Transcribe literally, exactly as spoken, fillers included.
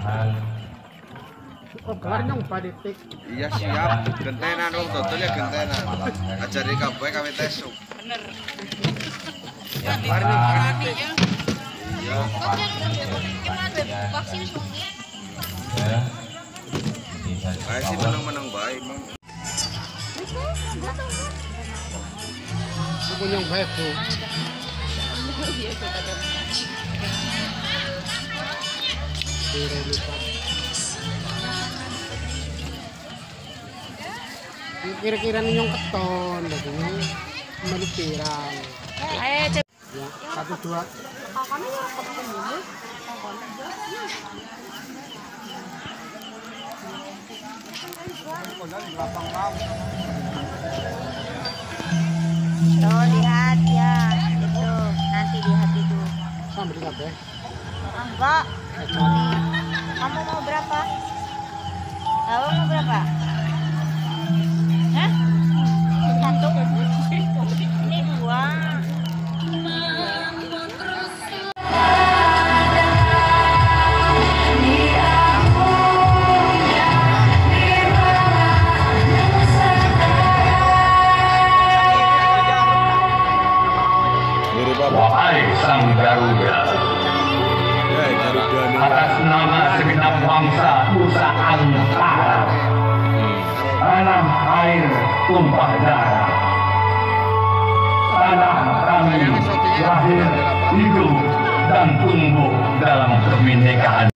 Oh, kelar nyong paditik. Iya siap, gentenan wong dodol ya gentenan. Ajari kabeh kawe tesuk. Bener. Kelar nyong paditik. Iya. Bae sih menang-menang bae, Mang. Aku nyong bae, Bu. Kira-kira nyong keton, begini kembali pirang. Ya, satu dua. Tuh lihat ya, itu nanti lihat itu. Sambil lihat ya. Enggak. Kamu mau berapa? Kamu mau berapa? Hah? Satu. Ini dua. Wahai Sang Garuda, atas nama segenap bangsa Nusa Antara, tanah air tumpah darah, tanah kami lahir, hidup, dan tumbuh dalam kebinekaan.